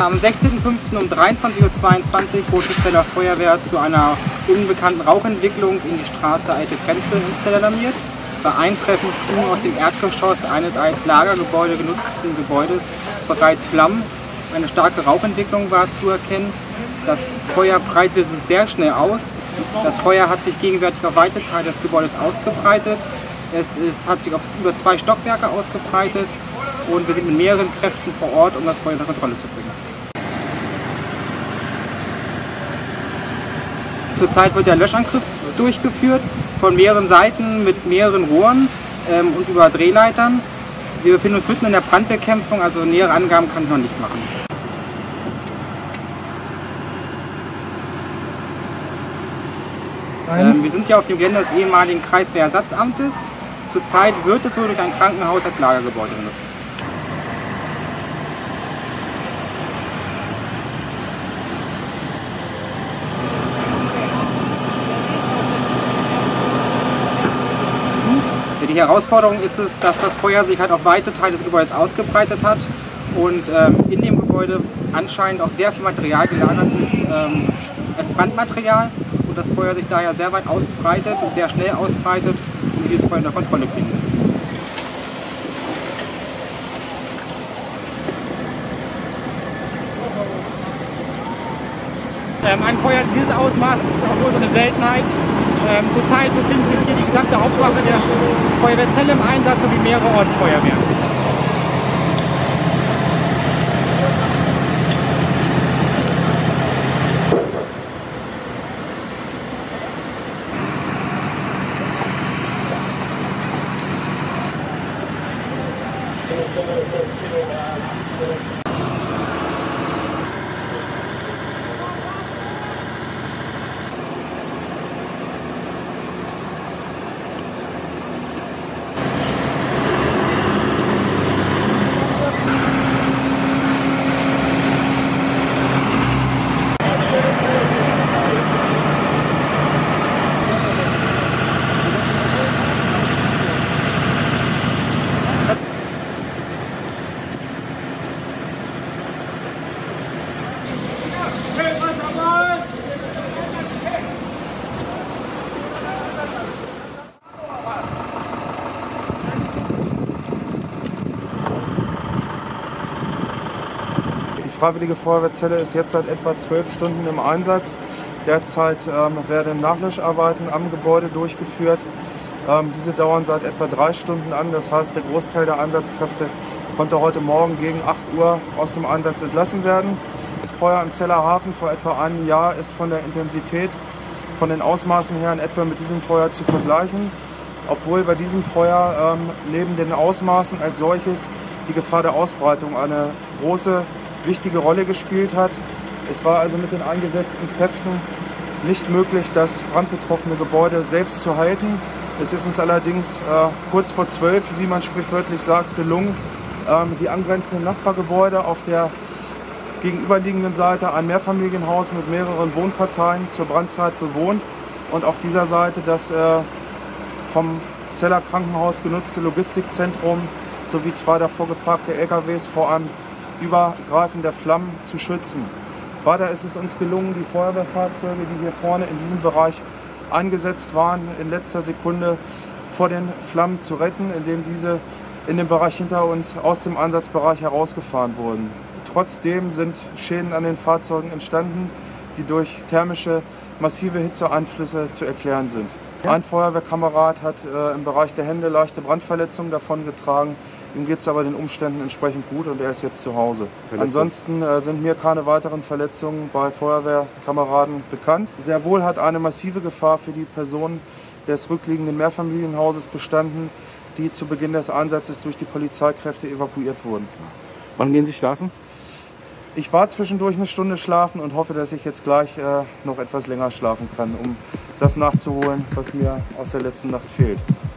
Am 16.05. um 23:22 Uhr bot die Zeller Feuerwehr zu einer unbekannten Rauchentwicklung in die Straße Alte Grenze in Zell alarmiert. Bei Eintreffen schlugen aus dem Erdgeschoss eines als Lagergebäude genutzten Gebäudes bereits Flammen. Eine starke Rauchentwicklung war zu erkennen. Das Feuer breitete sich sehr schnell aus. Das Feuer hat sich gegenwärtig auf weite Teile des Gebäudes ausgebreitet. Es hat sich auf über 2 Stockwerke ausgebreitet und wir sind mit mehreren Kräften vor Ort, um das Feuer unter Kontrolle zu bringen. Zurzeit wird der Löschangriff durchgeführt von mehreren Seiten mit mehreren Rohren und über Drehleitern. Wir befinden uns mitten in der Brandbekämpfung, also nähere Angaben kann ich noch nicht machen. Wir sind ja auf dem Gelände des ehemaligen Kreiswehrersatzamtes. Zurzeit wird es wohl durch ein Krankenhaus als Lagergebäude genutzt. Die Herausforderung ist es, dass das Feuer sich halt auf weite Teile des Gebäudes ausgebreitet hat und in dem Gebäude anscheinend auch sehr viel Material gelagert ist als Brandmaterial und das Feuer sich daher sehr weit ausbreitet und sehr schnell ausbreitet und wir dieses Feuer unter Kontrolle kriegen müssen. Ein Feuer dieses Ausmaßes ist auch nur so eine Seltenheit. Zurzeit befindet sich hier die gesamte Hauptwache der Feuerwehr Zell im Einsatz sowie mehrere Ortsfeuerwehren. Die Freiwillige Feuerwehr Zelle ist jetzt seit etwa 12 Stunden im Einsatz. Derzeit werden Nachlöscharbeiten am Gebäude durchgeführt. Diese dauern seit etwa 3 Stunden an. Das heißt, der Großteil der Einsatzkräfte konnte heute Morgen gegen 8 Uhr aus dem Einsatz entlassen werden. Das Feuer im Zeller Hafen vor etwa einem Jahr ist von der Intensität, von den Ausmaßen her in etwa mit diesem Feuer zu vergleichen. Obwohl bei diesem Feuer neben den Ausmaßen als solches die Gefahr der Ausbreitung eine große, wichtige Rolle gespielt hat. Es war also mit den eingesetzten Kräften nicht möglich, das brandbetroffene Gebäude selbst zu halten. Es ist uns allerdings kurz vor 12, wie man sprichwörtlich sagt, gelungen, die angrenzenden Nachbargebäude auf der gegenüberliegenden Seite ein Mehrfamilienhaus mit mehreren Wohnparteien zur Brandzeit bewohnt und auf dieser Seite das vom Zeller Krankenhaus genutzte Logistikzentrum sowie 2 davor geparkte LKWs vor einem Übergreifen der Flammen zu schützen. Weiter ist es uns gelungen, die Feuerwehrfahrzeuge, die hier vorne in diesem Bereich eingesetzt waren, in letzter Sekunde vor den Flammen zu retten, indem diese in dem Bereich hinter uns aus dem Einsatzbereich herausgefahren wurden. Trotzdem sind Schäden an den Fahrzeugen entstanden, die durch thermische, massive Hitzeeinflüsse zu erklären sind. Ein Feuerwehrkamerad hat im Bereich der Hände leichte Brandverletzungen davongetragen. Ihm geht es aber den Umständen entsprechend gut und er ist jetzt zu Hause. Ansonsten sind mir keine weiteren Verletzungen bei Feuerwehrkameraden bekannt. Sehr wohl hat eine massive Gefahr für die Personen des rückliegenden Mehrfamilienhauses bestanden, die zu Beginn des Einsatzes durch die Polizeikräfte evakuiert wurden. Wann gehen Sie schlafen? Ich war zwischendurch eine Stunde schlafen und hoffe, dass ich jetzt gleich noch etwas länger schlafen kann, um das nachzuholen, was mir aus der letzten Nacht fehlt.